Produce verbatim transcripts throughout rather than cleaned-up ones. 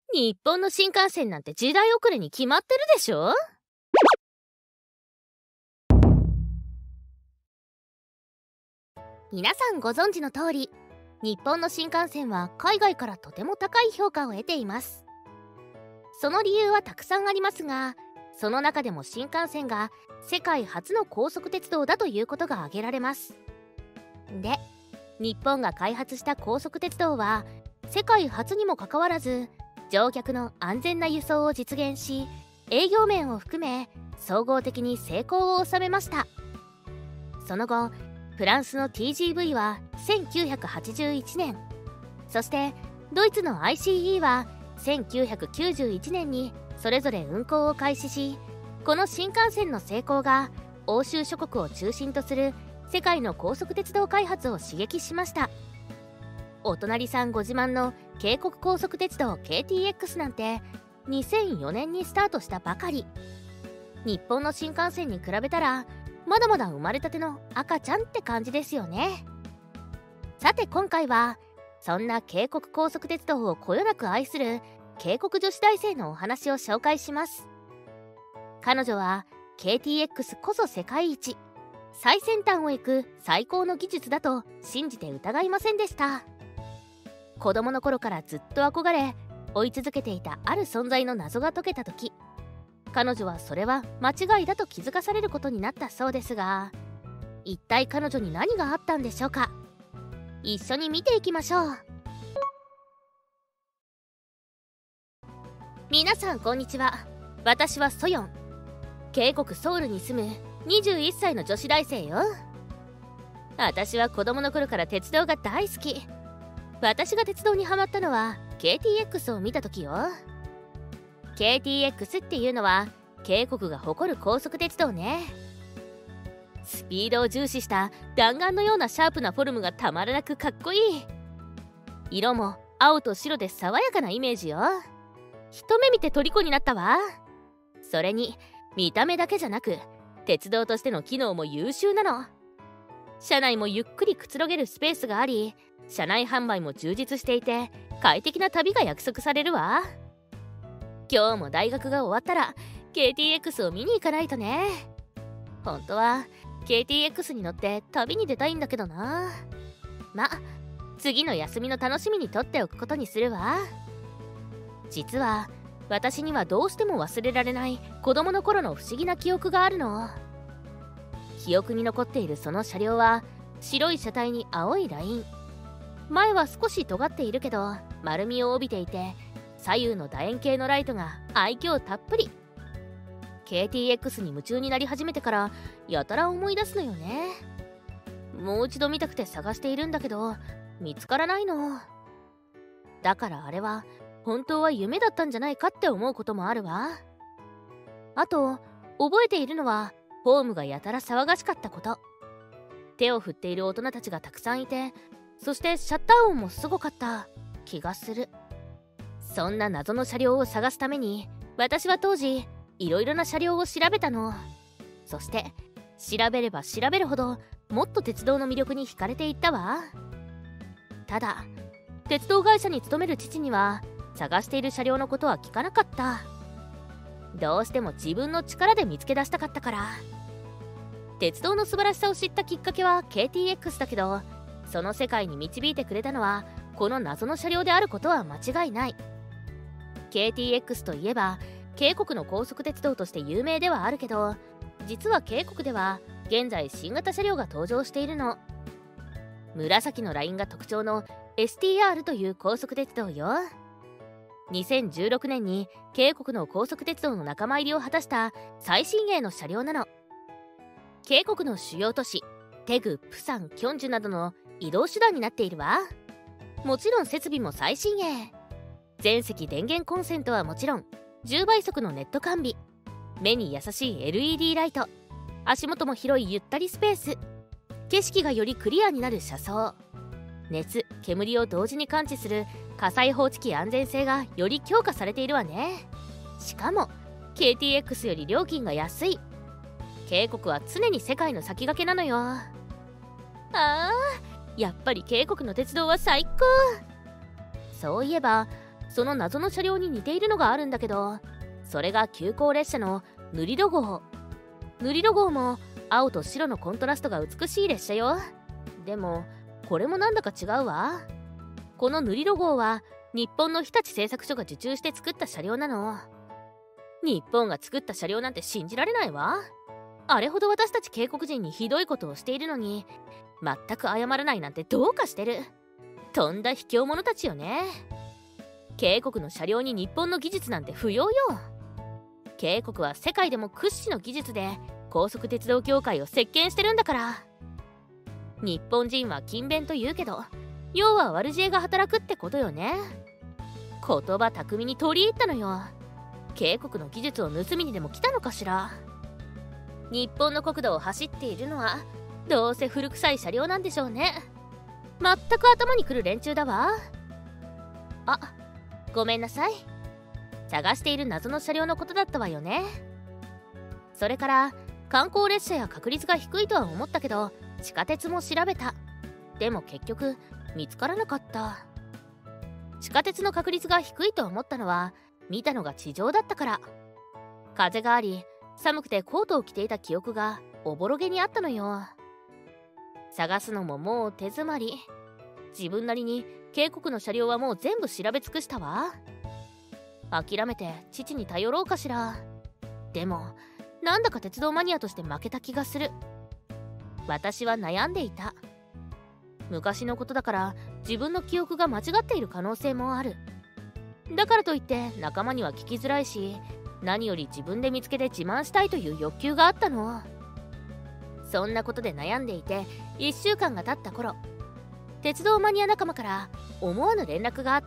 日本の新幹線なんて時代遅れに決まってるでしょ。皆さんご存知の通り、日本の新幹線は海外からとても高い評価を得ています。その理由はたくさんありますが、その中でも新幹線が世界初の高速鉄道だということが挙げられます。で、日本が開発した高速鉄道は世界初にもかかわらず、乗客の安全な輸送を実現し、営業面を含め総合的に成功を収めました。その後、フランスの ティージーブイ はせんきゅうひゃくはちじゅういちねん、そしてドイツの アイシーイー はせんきゅうひゃくきゅうじゅういちねんにそれぞれ運行を開始し、この新幹線の成功が欧州諸国を中心とする世界の高速鉄道開発を刺激しました。お隣さんご自慢の京国高速鉄道 ケーティーエックス なんてにせんよねんにスタートしたばかり。日本の新幹線に比べたらまだまだ生まれたての赤ちゃんって感じですよね。さて今回はそんな京国高速鉄道をこよなく愛する京国女子大生のお話を紹介します。彼女は ケーティーエックス こそ世界一、最先端を行く最高の技術だと信じて疑いませんでした。子供の頃からずっと憧れ追い続けていたある存在の謎が解けた時、彼女はそれは間違いだと気づかされることになったそうですが、一体彼女に何があったんでしょうか。一緒に見ていきましょう。皆さんこんにちは。私はソヨン。渓谷ソウルに住むにじゅういっさいの女子大生よ。私は子供の頃から鉄道が大好き。私が鉄道にハマったのは ケーティーエックス を見た時よ。 ケーティーエックス っていうのは渓谷が誇る高速鉄道ね。スピードを重視した弾丸のようなシャープなフォルムがたまらなくかっこいい。色も青と白で爽やかなイメージよ。一目見て虜になったわ。それに見た目だけじゃなく鉄道としての機能も優秀なの。車内もゆっくりくつろげるスペースがあり、車内販売も充実していて快適な旅が約束されるわ。今日も大学が終わったら ケーティーエックス を見に行かないとね。本当は ケーティーエックス に乗って旅に出たいんだけどな。ま、次の休みの楽しみにとっておくことにするわ。実は私にはどうしても忘れられない子供の頃の不思議な記憶があるの。記憶に残っているその車両は白い車体に青いライン、前は少し尖っているけど丸みを帯びていて、左右の楕円形のライトが愛嬌たっぷり。 ケーティーエックス に夢中になり始めてからやたら思い出すのよね。もう一度見たくて探しているんだけど見つからないの。だからあれは本当は夢だったんじゃないかって思うこともあるわ。あと覚えているのはホームがやたら騒がしかったこと、手を振っている大人たちがたくさんいて、そしてシャッター音もすごかった気がする。そんな謎の車両を探すために私は当時いろいろな車両を調べたの。そして調べれば調べるほどもっと鉄道の魅力に惹かれていったわ。ただ鉄道会社に勤める父には探している車両のことは聞かなかった。どうしても自分の力で見つけ出したかったから。鉄道の素晴らしさを知ったきっかけは ケーティーエックス だけど、その世界に導いてくれたのはこの謎の車両であることは間違いない。 ケーティーエックス といえば渓谷の高速鉄道として有名ではあるけど、実は渓谷では現在新型車両が登場しているの。紫のラインが特徴の エスティーアール という高速鉄道よ。にせんじゅうろくねんに渓谷の高速鉄道の仲間入りを果たした最新鋭の車両なの。渓谷の主要都市テグ、プサン、キョンジュなどの移動手段になっているわ。もちろん設備も最新鋭。全席電源コンセントはもちろん、じゅうばい速のネット完備、目に優しい エルイーディー ライト、足元も広いゆったりスペース、景色がよりクリアになる車窓、熱、煙を同時に感知する火災報知器安全性がより強化されているわね。しかも ケーティーエックス より料金が安い。渓谷は常に世界の先駆けなのよ。あー、やっぱり渓谷の鉄道は最高。そういえばその謎の車両に似ているのがあるんだけど、それが急行列車のヌリロ号。ヌリロ号も青と白のコントラストが美しい列車よ。でもこれもなんだか違うわ。このヌリロ号は日本の日立製作所が受注して作った車両なの。日本が作った車両なんて信じられないわ。あれほど私たち警国人にひどいことをしているのに、全く謝らないなんてどうかしてる。とんだ卑怯者たちよね。警国の車両に日本の技術なんて不要よ。警国は世界でも屈指の技術で高速鉄道協会を席巻してるんだから。日本人は勤勉と言うけど、要は悪知恵が働くってことよね。言葉巧みに取り入ったのよ。警国の技術を盗みにでも来たのかしら。日本の国土を走っているのはどうせ古臭い車両なんでしょうね。全く頭にくる連中だわ。あ、ごめんなさい。探している謎の車両のことだったわよね。それから観光列車や確率が低いとは思ったけど、地下鉄も調べた。でも結局見つからなかった。地下鉄の確率が低いと思ったのは見たのが地上だったから。風があり寒くてコートを着ていた記憶がおぼろげにあったのよ。探すのももう手詰まり。自分なりに警国の車両はもう全部調べ尽くしたわ。諦めて父に頼ろうかしら。でもなんだか鉄道マニアとして負けた気がする。私は悩んでいた。昔のことだから自分の記憶が間違っている可能性もある。だからといって仲間には聞きづらいし、何より自分で見つけて自慢したいという欲求があったの。そんなことで悩んでいていっしゅうかんが経った頃、鉄道マニア仲間から思わぬ連絡があった。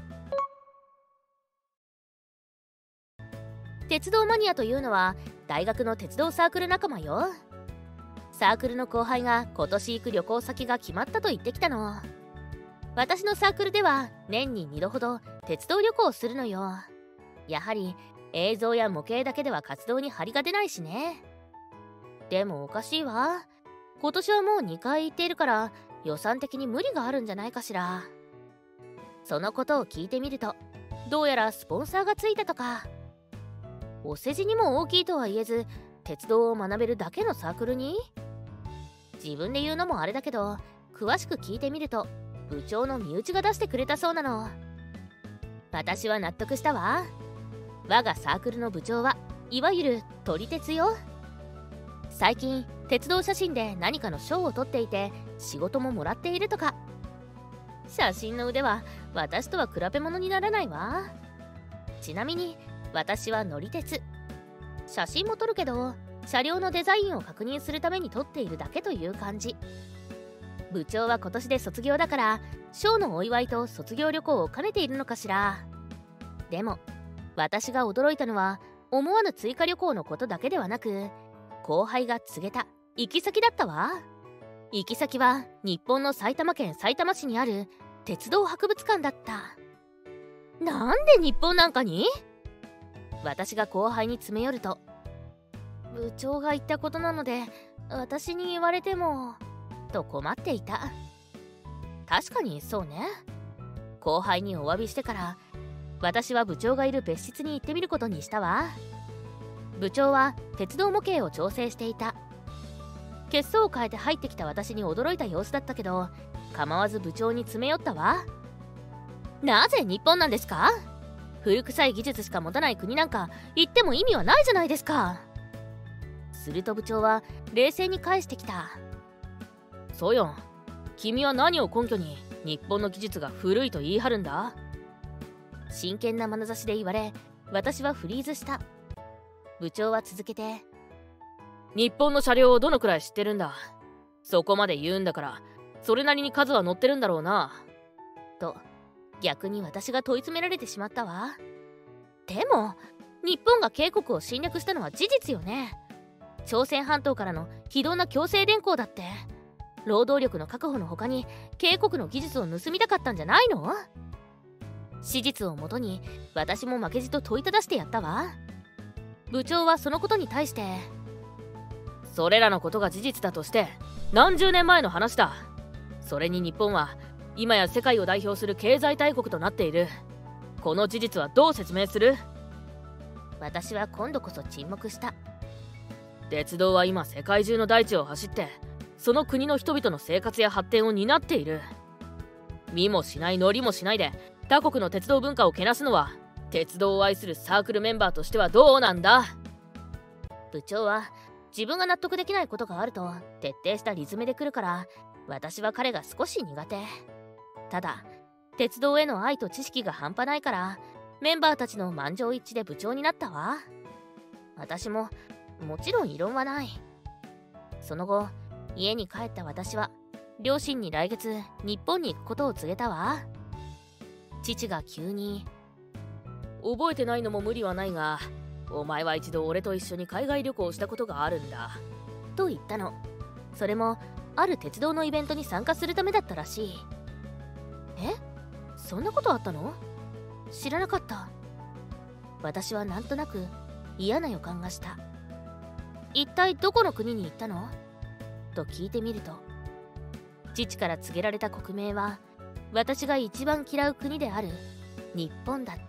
鉄道マニアというのは大学の鉄道サークル仲間よ。サークルの後輩が今年行く旅行先が決まったと言ってきたの。私のサークルでは年ににどほど鉄道旅行をするのよ。やはり映像や模型だけでは活動に張りが出ないしね。でもおかしいわ。今年はもうにかい行っているから予算的に無理があるんじゃないかしら。そのことを聞いてみると、どうやらスポンサーがついたとか。お世辞にも大きいとは言えず、鉄道を学べるだけのサークルに。自分で言うのもあれだけど、詳しく聞いてみると部長の身内が出してくれたそうなの。私は納得したわ。我がサークルの部長はいわゆる撮り鉄よ。最近鉄道写真で何かの賞を取っていて仕事ももらっているとか。写真の腕は私とは比べ物にならないわ。ちなみに私は乗り鉄。写真も撮るけど車両のデザインを確認するために撮っているだけという感じ。部長は今年で卒業だから賞のお祝いと卒業旅行を兼ねているのかしら。でも私が驚いたのは思わぬ追加旅行のことだけではなく、後輩が告げた行き先だったわ。行き先は日本の埼玉県さいたま市にある鉄道博物館だった。なんで日本なんかに？私が後輩に詰め寄ると、部長が言ったことなので私に言われてもと困っていた。確かにそうね。後輩にお詫びしてから私は部長がいる別室に行ってみることにしたわ。部長は鉄道模型を調整していた。血相を変えて入ってきた私に驚いた様子だったけど、構わず部長に詰め寄ったわ。なぜ日本なんですか？古臭い技術しか持たない国なんか行っても意味はないじゃないですか。すると部長は冷静に返してきた。ソヨン、君は何を根拠に日本の技術が古いと言い張るんだ？真剣な眼差しで言われ、私はフリーズした。部長は続けて、日本の車両をどのくらい知ってるんだ？そこまで言うんだからそれなりに数は乗ってるんだろうな。と逆に私が問い詰められてしまったわ。でも日本が警国を侵略したのは事実よね。朝鮮半島からの非道な強制連行だって労働力の確保の他に警国の技術を盗みたかったんじゃないの？史実をもとに私も負けじと問いただしてやったわ。部長はそのことに対して、それらのことが事実だとして何十年前の話だ。それに日本は今や世界を代表する経済大国となっている。 この事実はどう説明する？ 私は今度こそ沈黙した。 鉄道は今世界中の大地を走ってその国の人々の生活や発展を担っている。見もしない乗りもしないで他国の鉄道文化をけなすのは鉄道を愛するサークルメンバーとしてはどうなんだ？ 部長は自分が納得できないことがあると徹底したリズムで来るから、私は彼が少し苦手。ただ鉄道への愛と知識が半端ないからメンバーたちの満場一致で部長になったわ。私ももちろん異論はない。その後家に帰った私は両親に来月日本に行くことを告げたわ。父が急に覚えてないのも無理はないが、お前は一度俺と一緒に海外旅行をしたことがあるんだと言ったの。それもある鉄道のイベントに参加するためだったらしい。え、そんなことあったの？知らなかった。私はなんとなく嫌な予感がした。一体どこの国に行ったの？と聞いてみると、父から告げられた国名は私が一番嫌う国である日本だった。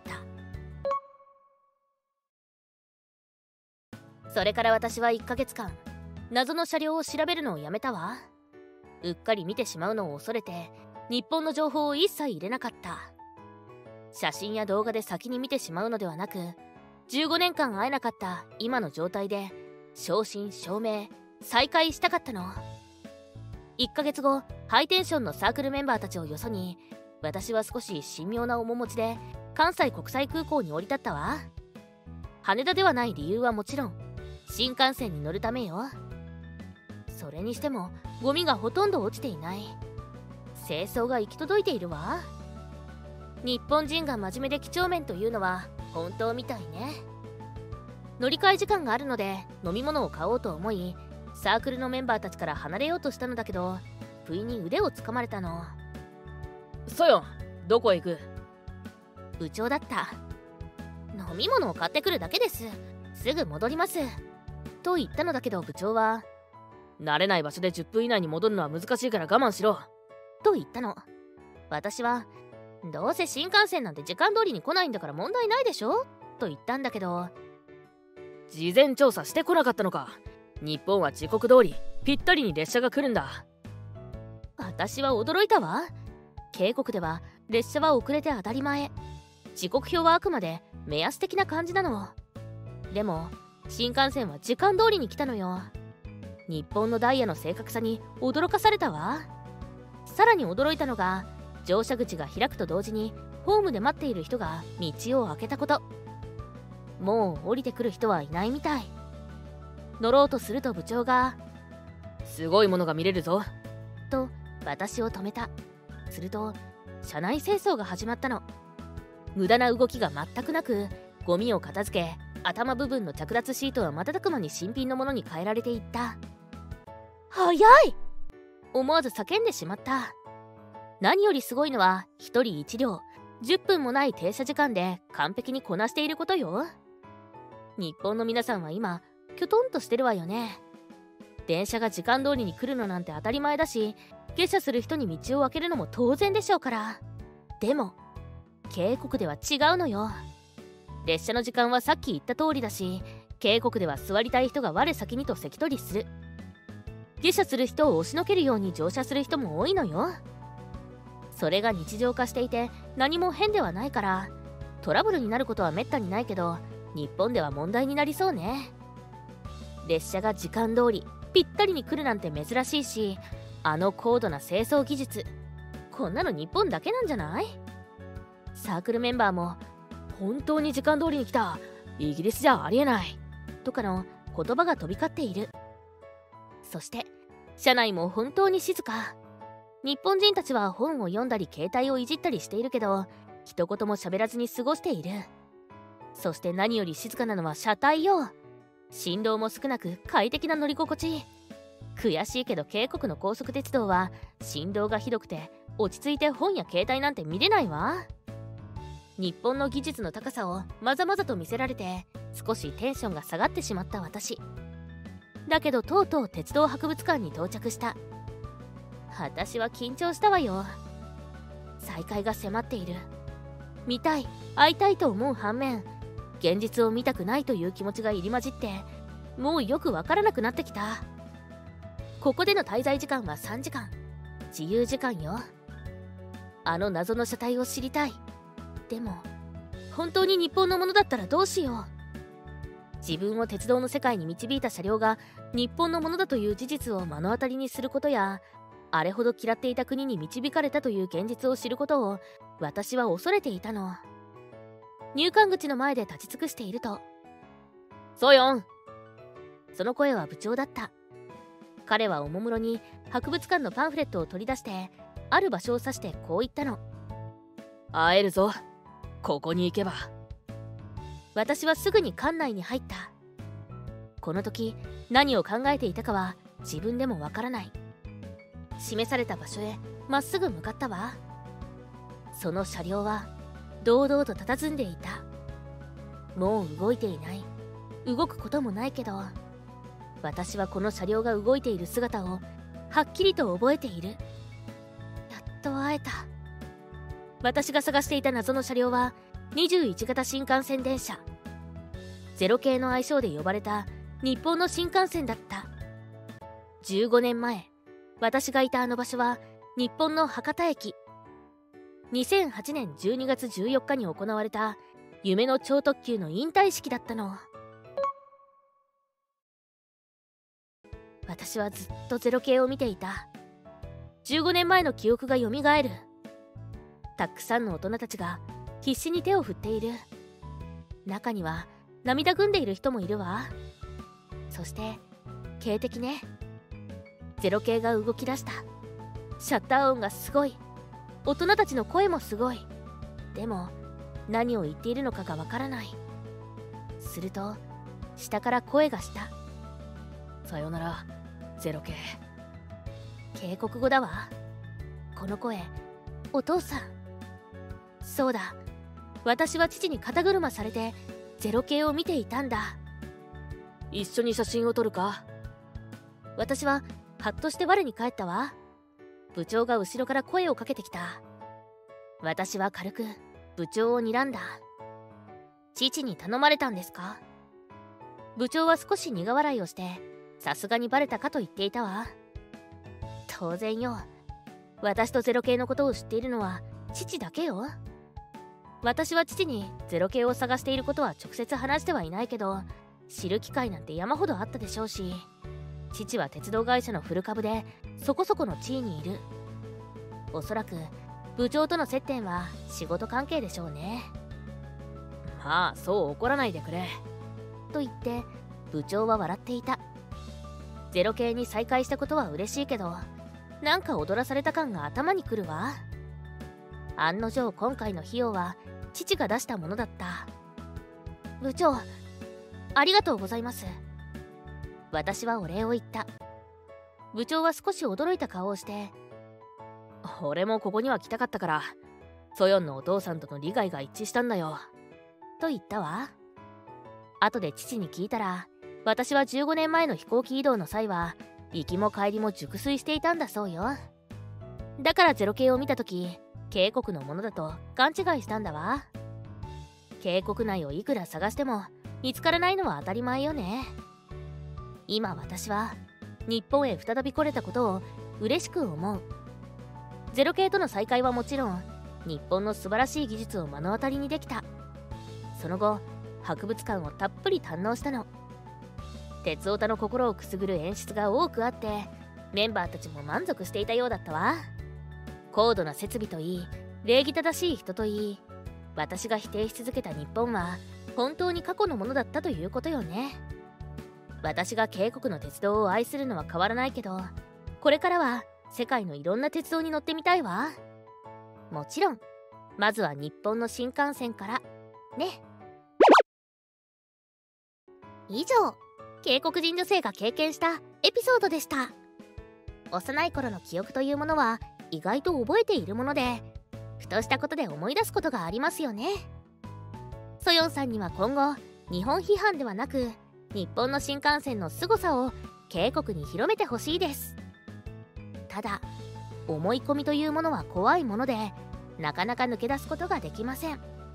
それから私はいっかげつかん謎の車両を調べるのをやめたわ。うっかり見てしまうのを恐れて日本の情報を一切入れなかった。写真や動画で先に見てしまうのではなく、じゅうごねんかん会えなかった今の状態で正真正銘再会したかったの。いっかげつご、ハイテンションのサークルメンバーたちをよそに、私は少し神妙な面持ちで関西国際空港に降り立ったわ。羽田ではない理由はもちろん新幹線に乗るためよ。それにしてもゴミがほとんど落ちていない。清掃が行き届いているわ。日本人が真面目で几帳面というのは本当みたいね。乗り換え時間があるので飲み物を買おうと思い、サークルのメンバーたちから離れようとしたのだけど、不意に腕をつかまれたの。 ソヨン、どこへ行く？ 部長だった。飲み物を買ってくるだけです。すぐ戻ります。と言ったのだけど部長は、 慣れない場所でじゅっぷん以内に戻るのは難しいから我慢しろ。 と言ったの。私は、どうせ新幹線なんて時間通りに来ないんだから問題ないでしょと言ったんだけど、 事前調査してこなかったのか。日本は時刻通りぴったりに列車が来るんだ。 私は驚いたわ。渓谷では列車は遅れて当たり前。時刻表はあくまで目安的な感じなの。でも新幹線は時間通りに来たのよ。日本のダイヤの正確さに驚かされたわ。さらに驚いたのが、乗車口が開くと同時にホームで待っている人が道を開けたこと。もう降りてくる人はいないみたい。乗ろうとすると部長が、 すごいものが見れるぞと私を止めた。すると車内清掃が始まったの。無駄な動きが全くなく、ゴミを片付け、頭部分の着脱シートは瞬く間に新品のものに変えられていった。早い！思わず叫んでしまった。何よりすごいのはひとりいち両、じゅっぷんもない停車時間で完璧にこなしていることよ。日本の皆さんは今きょとんとしてるわよね。電車が時間通りに来るのなんて当たり前だし、下車する人に道を開けるのも当然でしょうから。でも渓谷では違うのよ。列車の時間はさっき言った通りだし、渓谷では座りたい人が我先にと席取りする。下車する人を押しのけるように乗車する人も多いのよ。それが日常化していて何も変ではないから、トラブルになることはめったにないけど、日本では問題になりそうね。列車が時間通りぴったりに来るなんて珍しいし、あの高度な清掃技術、こんなの日本だけなんじゃない？サークルメンバーも本当に時間通りに来た、イギリスじゃありえないとかの言葉が飛び交っている。そして車内も本当に静か。日本人たちは本を読んだり携帯をいじったりしているけど、一言も喋らずに過ごしている。そして何より静かなのは車体よ。振動も少なく快適な乗り心地。悔しいけど渓谷の高速鉄道は振動がひどくて落ち着いて本や携帯なんて見れないわ。日本の技術の高さをまざまざと見せられて少しテンションが下がってしまった私だけど、とうとう鉄道博物館に到着した。私は緊張したわよ。再開が迫っている。 見たい、会いたいと思う反面、現実を見たくないという気持ちが入り混じって、もうよくわからなくなってきた。ここでの滞在時間はさんじかん、自由時間よ。あの謎の車体を知りたい。でも本当に日本のものだったらどうしよう。自分を鉄道の世界に導いた車両が日本のものだという事実を目の当たりにすることや、あれほど嫌っていた国に導かれたという現実を知ることを私は恐れていたの。入館口の前で立ち尽くしていると、 ソヨン。 その声は部長だった。彼はおもむろに博物館のパンフレットを取り出して、ある場所を指してこう言ったの。 会えるぞ、ここに行けば。 私はすぐに館内に入った。この時何を考えていたかは自分でもわからない。示された場所へまっすぐ向かったわ。その車両は堂々と佇んでいた。もう動いていない、動くこともないけど、私はこの車両が動いている姿をはっきりと覚えている。やっと会えた。私が探していた謎の車両はにじゅういち型新幹線電車、ゼロ系の愛称で呼ばれた日本の新幹線だった。じゅうごねんまえ、私がいたあの場所は日本の博多駅。にせんはちねんじゅうにがつじゅうよっかに行われた夢の超特急の引退式だったの。私はずっとゼロ系を見ていた。じゅうごねんまえの記憶がよみがえる。たくさんの大人たちが必死に手を振っている。中には涙ぐんでいる人もいるわ。そして警笛ね。ゼロ系が動き出した。シャッター音がすごい。大人たちの声もすごい。でも何を言っているのかがわからない。すると下から声がした。 さよならゼロ系。 警告語だわ。この声、お父さん。そうだ、私は父に肩車されてゼロ系を見ていたんだ。 一緒に写真を撮るか。 私はハッとして我に返ったわ。部長が後ろから声をかけてきた。私は軽く部長を睨んだ。父に頼まれたんですか？部長は少し苦笑いをして、さすがにバレたかと言っていたわ。当然よ。私とゼロ系のことを知っているのは父だけよ。私は父にゼロ系を探していることは直接話してはいないけど、知る機会なんて山ほどあったでしょうし、父は鉄道会社の古株でそこそこの地位にいる。おそらく部長との接点は仕事関係でしょうね。 まあそう怒らないでくれ。 と言って部長は笑っていた。ゼロ系に再会したことは嬉しいけど、なんか踊らされた感が頭にくるわ。案の定今回の費用は父が出したものだった。部長、ありがとうございます。私はお礼を言った。部長は少し驚いた顔をして、 俺もここには来たかったから、ソヨンのお父さんとの利害が一致したんだよ。 と言ったわ。後で父に聞いたら、私はじゅうごねんまえの飛行機移動の際は行きも帰りも熟睡していたんだそうよ。だからゼロ系を見た時、渓谷のものだと勘違いしたんだわ。渓谷内をいくら探しても見つからないのは当たり前よね。今私は日本へ再び来れたことを嬉しく思う。ゼロ系との再会はもちろん、日本の素晴らしい技術を目の当たりにできた。その後博物館をたっぷり堪能したの。鉄オタの心をくすぐる演出が多くあって、メンバーたちも満足していたようだったわ。高度な設備といい、礼儀正しい人といい、私が否定し続けた日本は本当に過去のものだったということよね。私が渓谷の鉄道を愛するのは変わらないけど、これからは世界のいろんな鉄道に乗ってみたいわ。もちろんまずは日本の新幹線からね。以上、渓谷人女性が経験したエピソードでした。幼い頃の記憶というものは意外と覚えているもので、ふとしたことで思い出すことがありますよね。ソヨンさんには今後、日本批判ではなく日本の新幹線の凄さを渓谷に広めてほしいです。ただ思い込みというものは怖いもので、なかなか抜け出すことができません。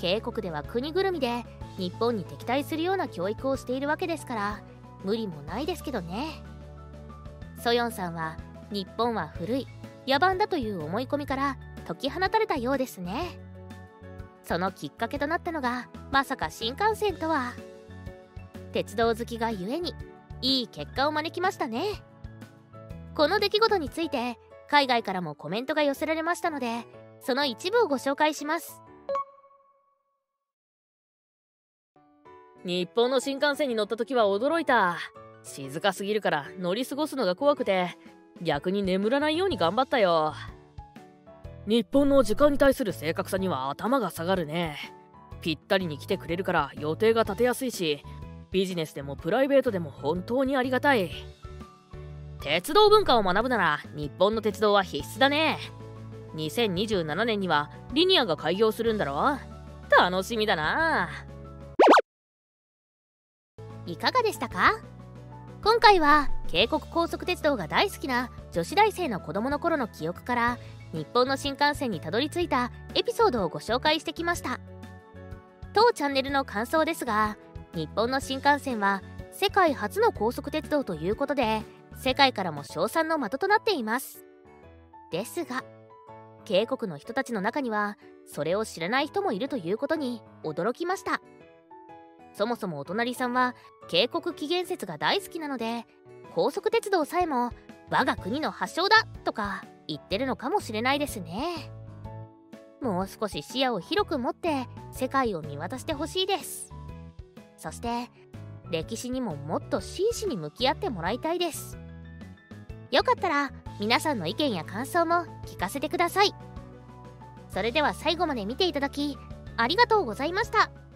渓谷では国ぐるみで日本に敵対するような教育をしているわけですから、無理もないですけどね。ソヨンさんは日本は古い野蛮だという思い込みから解き放たれたようですね。そのきっかけとなったのがまさか新幹線とは。鉄道好きがゆえにいい結果を招きましたね。この出来事について海外からもコメントが寄せられましたので、その一部をご紹介します。 日本の新幹線に乗った時は驚いた。静かすぎるから乗り過ごすのが怖くて、逆に眠らないように頑張ったよ。日本の時間に対する正確さには頭が下がるね。ぴったりに来てくれるから予定が立てやすいし、ビジネスでもプライベートでも本当にありがたい。鉄道文化を学ぶなら日本の鉄道は必須だね。にせんにじゅうななねんにはリニアが開業するんだろ。楽しみだな。 いかがでしたか？今回は渓谷高速鉄道が大好きな女子大生の子供の頃の記憶から日本の新幹線にたどり着いたエピソードをご紹介してきました。当チャンネルの感想ですが、日本の新幹線は世界初の高速鉄道ということで、世界からも称賛の的となっています。ですが、渓谷の人たちの中にはそれを知らない人もいるということに驚きました。そもそもお隣さんは渓谷起源説が大好きなので、高速鉄道さえも我が国の発祥だとか言ってるのかもしれないですね。もう少し視野を広く持って世界を見渡してほしいです。そして歴史にももっと真摯に向き合ってもらいたいです。よかったら皆さんの意見や感想も聞かせてください。それでは最後まで見ていただきありがとうございました。